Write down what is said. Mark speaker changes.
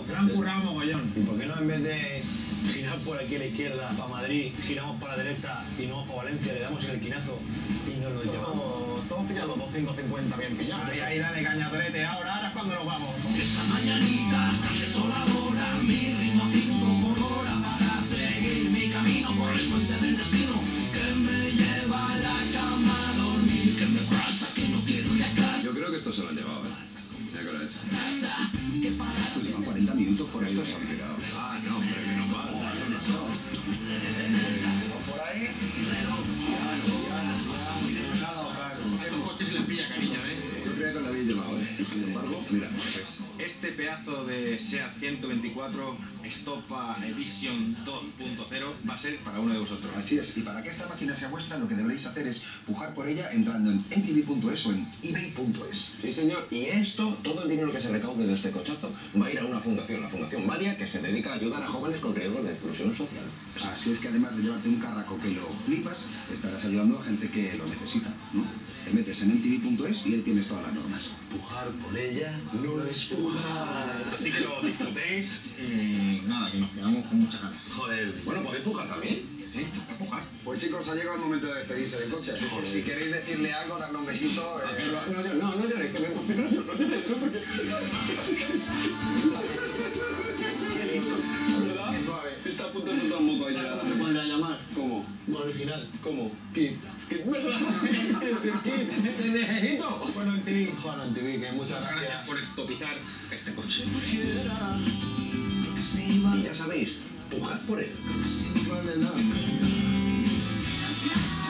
Speaker 1: Se lo han currado mogollón.
Speaker 2: ¿Y por qué no en vez de girar por aquí a la izquierda para Madrid, giramos para la derecha y nos vamos para Valencia, le damos el esquinazo y nos lo llevamos?
Speaker 3: Todos pillan los 250 bien pillados.
Speaker 1: Ahí dale cañadrete, ahora es cuando nos vamos.
Speaker 4: Esa mañanita tan desoladora, mi ritmo 5 por hora para seguir mi camino por el puente del destino que me lleva a la cama a dormir, que me pasa que no quiero ir a casa.
Speaker 5: Yo creo que esto se lo han llevado, ¿Qué hora es?
Speaker 3: Pues llevan 40 minutos por ahí.
Speaker 5: Estos se han pirado. Ah, no, pero que no pasa.
Speaker 3: Por ahí.
Speaker 1: Estos coches se les pilla cariño,
Speaker 5: Yo creía que lo habéis llevado, Sin embargo, mira,
Speaker 6: Pues este pedazo de SEAT 124 Estopa Edition 2.0 va a ser para uno de vosotros.
Speaker 3: Así es, y para que esta máquina sea vuestra, lo que deberéis hacer es pujar por ella entrando en ntv.es o en ebay.es.
Speaker 7: Sí, señor. Y esto, todo el dinero que se recaude de este cochazo, va a ir a una fundación, la Fundación Valia, que se dedica a ayudar a jóvenes con riesgos de exclusión social.
Speaker 3: Así es que además de llevarte un carraco que lo flipas, estarás ayudando a gente que lo necesita, ¿no? Te metes en ntv.es y ahí tienes todas las normas.
Speaker 2: Pujar por ella no es pujar.
Speaker 6: Así que lo disfrutéis y nada, que nos quedamos con muchas ganas.
Speaker 2: Joder.
Speaker 7: Bueno, ¿podéis pujar también?
Speaker 6: Sí, toca pujar.
Speaker 3: Pues chicos, ha llegado el momento de despedirse del coche, así que si queréis decirle algo, darle un besito...
Speaker 7: No llores, que me emociono yo, no llores yo porque... ¿Verdad?
Speaker 1: Qué suave.
Speaker 7: Está a punto de soltar un moco ahí.
Speaker 2: ¿Sabes cómo se podría llamar?
Speaker 7: ¿Cómo?
Speaker 2: Original.
Speaker 7: ¿Cómo? Kit. ¿Kit? ¿Verdad? Kit, te necesito.
Speaker 2: Bueno, en TV. Bueno, en TV, que muchas
Speaker 6: Muchas gracias
Speaker 2: gracias.
Speaker 6: por estopizar este coche.
Speaker 7: Y ya sabéis, pujad por él.
Speaker 4: Vale la pena.